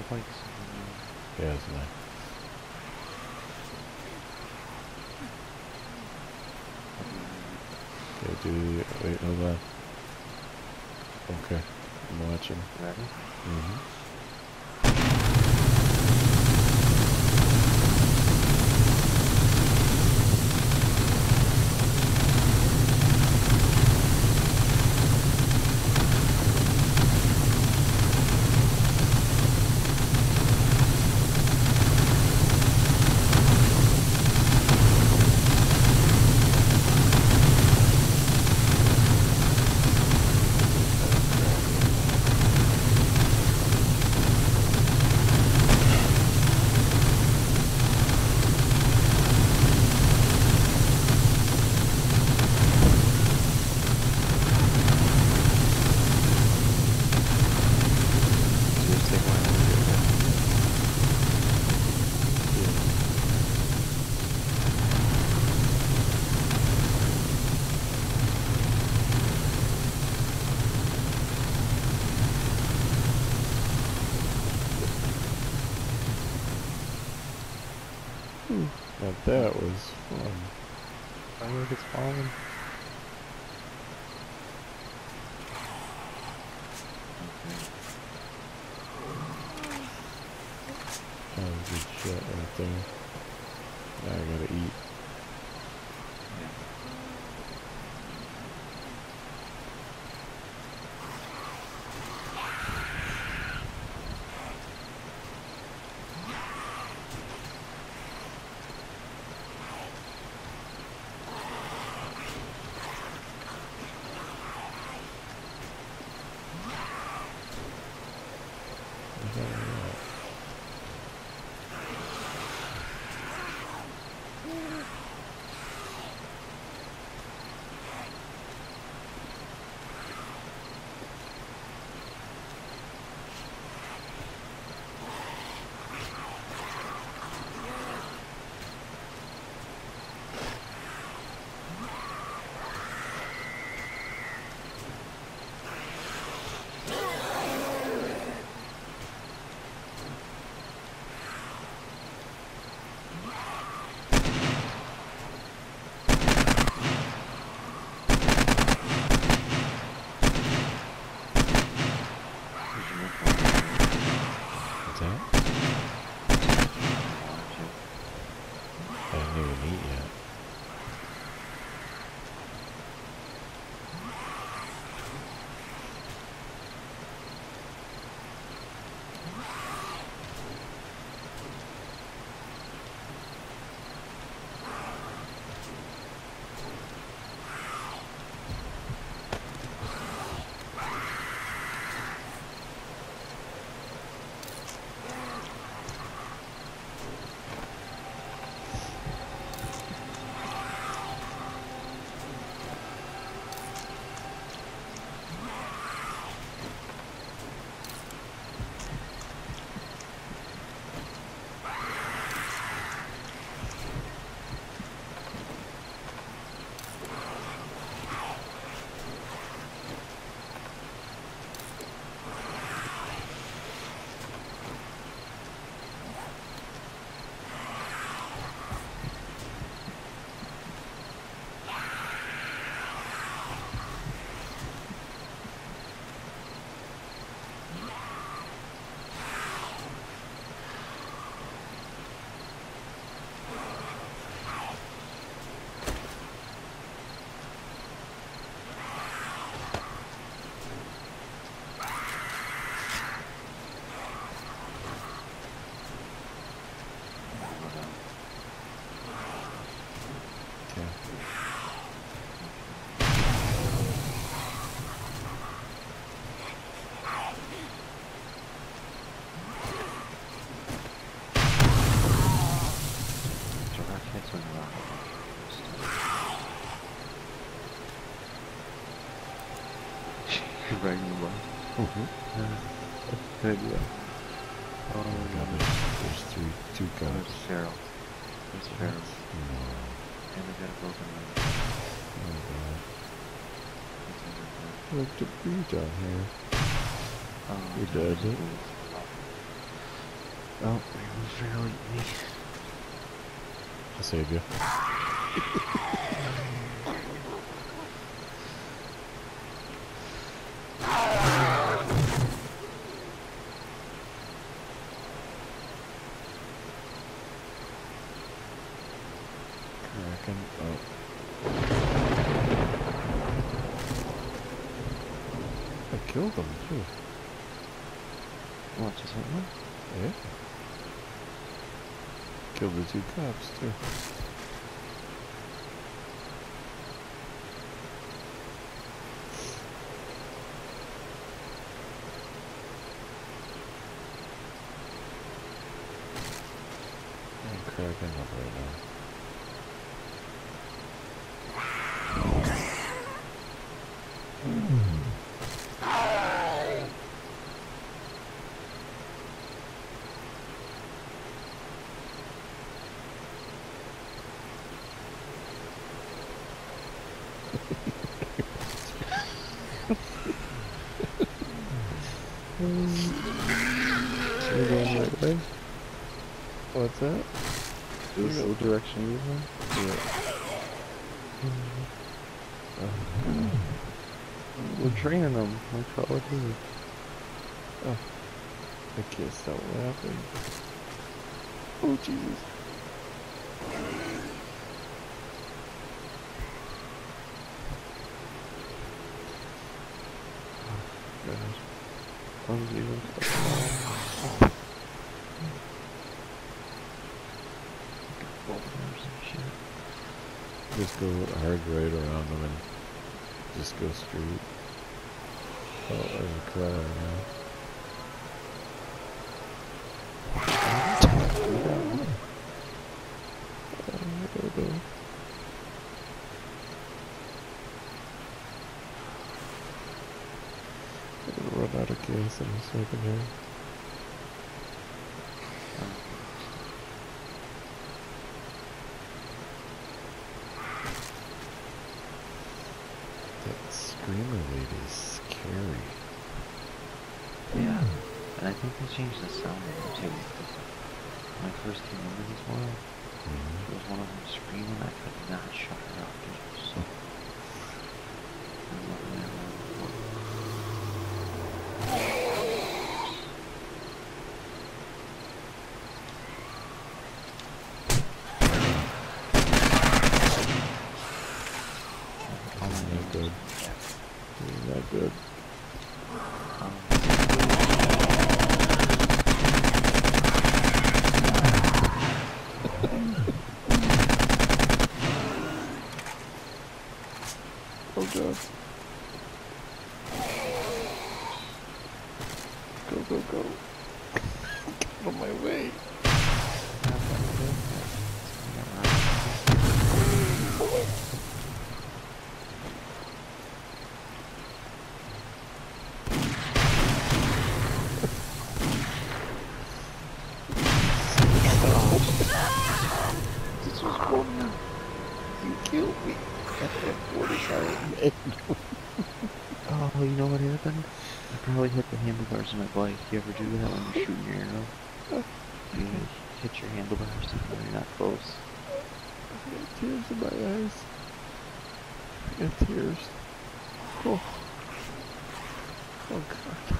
points. Yeah, it's nice. Okay, dude. Wait, hold on. Okay, I'm watching. Ready? Mm-hmm. Now that was fun. Firework is falling. That was a good shot right there. Now I gotta eat. What the hell is that? What's that? I didn't even eat yet. Bragging about. Good, yeah. Oh my god, there's two guys. There's Cheryl. There's Cheryl. No. And we got a broken leg. Oh god. Look, debris down here. You're dead. Oh, there goes Pharaoh eating me. I saved you. Kraken. Oh. I killed him too. What, just hit one? Yeah. Killed the 2 cops too. I'm cracking up right now. You're going the right way? What's that? This is the direction you went? Yeah. We're training them like Call of Duty. Oh. I can't stop laughing. Oh, Jesus. Gosh. I'm even boulders and shit. Just go hard right around them and just go straight. Oh, there's a car now. I'm gonna run out of gas in a second here. That screamer lady's scary. Yeah, and I think they changed the sound of them too. Because when I first came into this world, there was one of them screaming. I could not shut her up. It was so. Not good. Not good. Oh god. Go, go, go. Get out of my way. This was fun. You killed me. What is that? Oh, you know what happened? I probably hit the handlebars of my bike. You ever do that when you're shooting your arrow? You hit your handlebars when you're not close. I got tears in my eyes. I got tears. Oh. Oh god.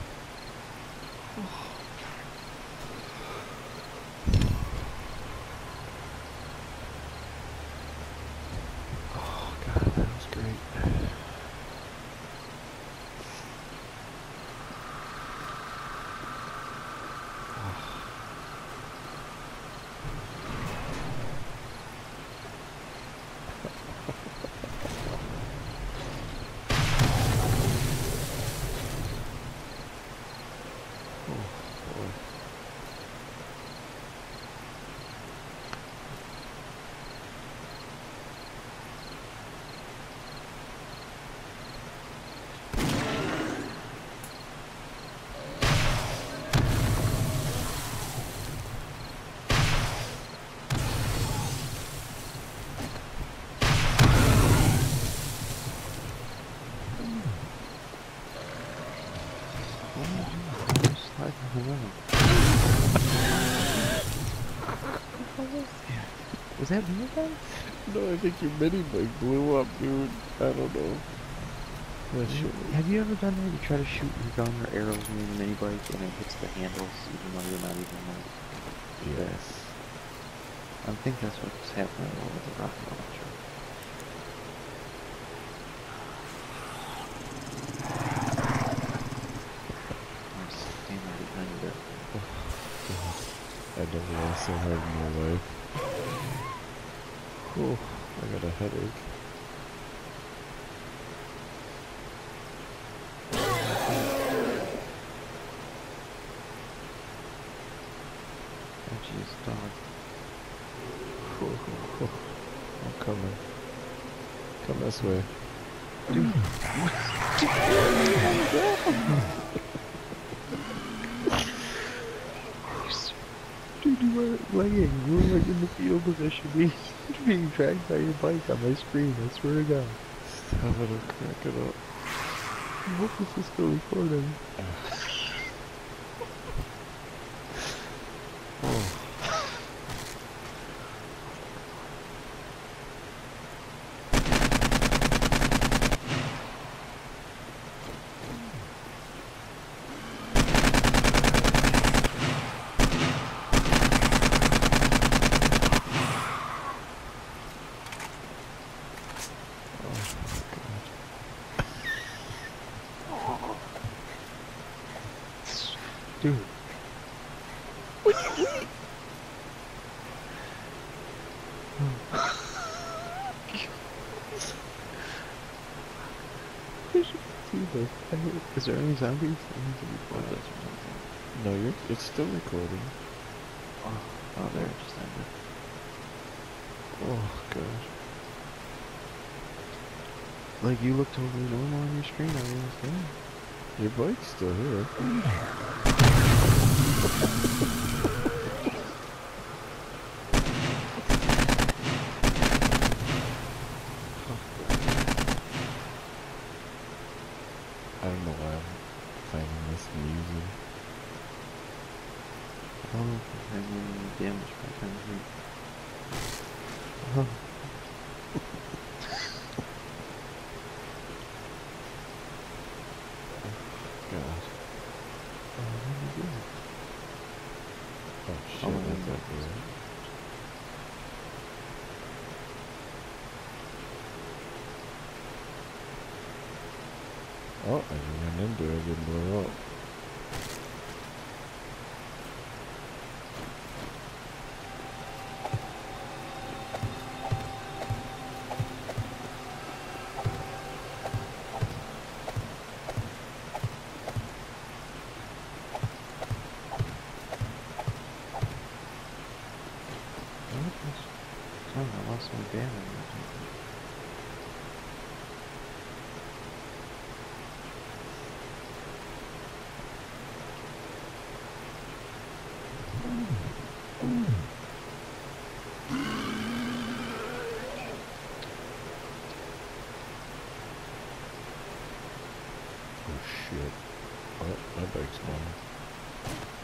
Oh. Oh god, that was great. Was that me again? No, I think your mini bike blew up, dude. I don't know. That shit. Have you ever done that? You try to shoot your gun or arrows in your mini bike and it hits the handles even though you're not even like there. Yes. I think that's what's happening over the rocket launcher. I'm standing behind it. I never laughed so hard in my life. Whew, I got a headache. Oh jeez, dog. I'm coming. Come this way. Dude. Dude, you were laying. You were like in the field position being dragged by your bike on my screen, I swear to God. Stop it, I'm cracking up. I hope this is still recording. Oh. Dude. Is there any zombies? I need to record this or something. No, it's still recording. Oh, there it just ended. Oh, God. Like, you look totally normal on your screen, I understand. Your bike's still here. I don't know why I'm finding this amusing. I don't know if I'm having any damage by the time you God. what did you do? Oh shit, Oh, that's yeah. not good. Oh, I just ran into it, it didn't blow up. Oh, I lost my banner. Oh shit. Oh, my bike's gone.